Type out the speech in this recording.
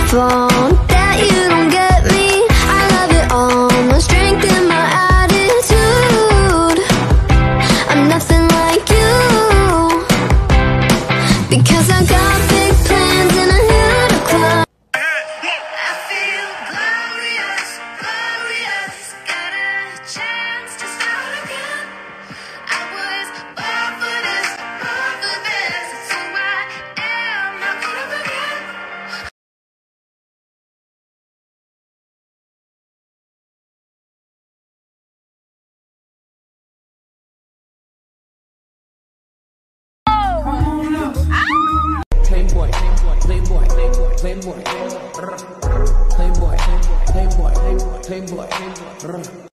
phone that you don't get me. I love it all, my strength and my attitude. I'm nothing like you, because I got big plans and a hill to climb. I feel glorious, glorious. Got a chance to start again. I was born for this, born for this. It's who I am, not gonna forget. Playboy, playboy, playboy, playboy, playboy, playboy, playboy, playboy, playboy.